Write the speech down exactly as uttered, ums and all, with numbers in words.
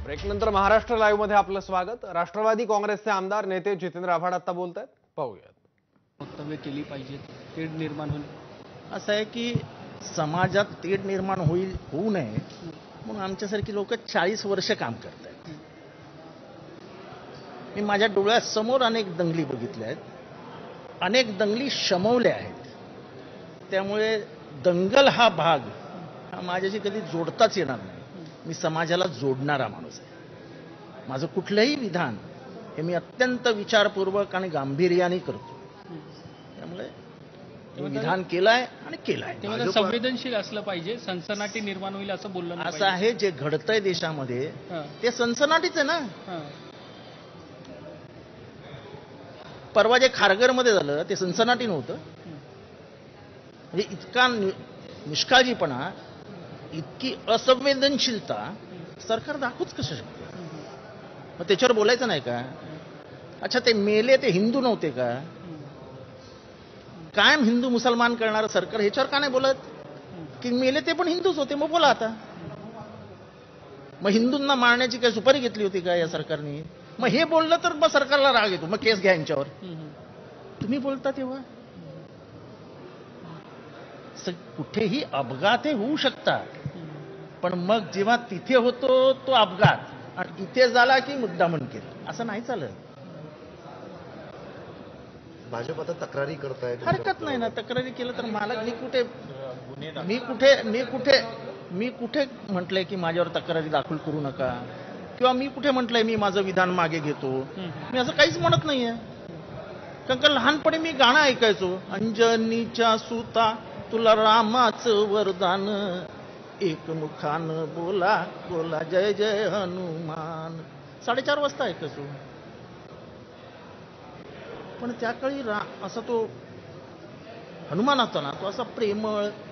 ब्रेकनंतर Maharashtra live मध्ये आपलं स्वागत। राष्ट्रवादी काँग्रेसचे आमदार नेते जितेंद्र आव्हाड आता बोलतायत, पाहूयात। वक्तव्य केली पाहिजे, तेढ निर्माण होईल असं आहे की समाजात तेढ निर्माण होईल होऊ नये म्हणून आमच्यासारखी लोक चाळीस वर्ष काम करतात। मी माझ्या डोळ्यासमोर अनेक दंगली बघितल्या आहेत, अनेक दंगली शमवल्या आहेत। त्यामुळे दंगल हा भाग हा माझ्याशी कधी जोडताच येणार नाही। मी समाजाला जोडणारा माणूस आहे। माझं कुठलंही विधान हे मी अत्यंत विचारपूर्वक आणि गांभीर्याने करतो। त्यामुळे विधान केलंय आणि केलंय। तेव्हा संवेदनशील असलं पाहिजे, सनसनाटी निर्माण होईल असं बोललं नाही असं आहे जे घडतंय देशामध्ये ते सनसनाटीच आहे ना। परवा जे खारघरमध्ये झालं ते सनसनाटी नव्हतं। म्हणजे इतका निष्काळजीपणा, इतकी असंवेदनशीलता सरकार दाखवूच कसं शकतं? मग त्याच्यावर बोलायचं नाही का? अच्छा, ते मेले ते हिंदू नव्हते का? कायम हिंदू मुसलमान करणारं सरकार ह्याच्यावर का नाही बोलत की मेले ते पण हिंदूच होते? मग बोला आता। मग हिंदूंना मारण्याची काय सुपारी घेतली होती का या सरकारने? मग हे बोललं तर मग सरकारला राग येतो, मग केस घ्या यांच्यावर। तुम्ही बोलता तेव्हा कुठेही अपघात हे होऊ शकतात, पण मग जेव्हा तिथे होतो तो अपघात आणि इथे झाला की मुद्दामन केलं, असं नाही चालत। भाजप आता तक्रारी करताय, हरकत नाही ना तक्रारी केलं तर। मला मी कुठे मी कुठे मी कुठे मी कुठे म्हटलंय की माझ्यावर तक्रारी दाखल करू नका, किंवा मी कुठे म्हटलंय मी माझं विधान मागे घेतो? मी असं काहीच म्हणत नाहीये। कारण का लहानपणी मी गाणं ऐकायचो, अंजनीच्या सुता तुला रामाचं वरदान, एकमुखानं बोला बोला जय जय हनुमान। साडेचार वाजता ऐकायचो। पण त्या काळी रा असा तो हनुमान होता ना, तो असा प्रेमळ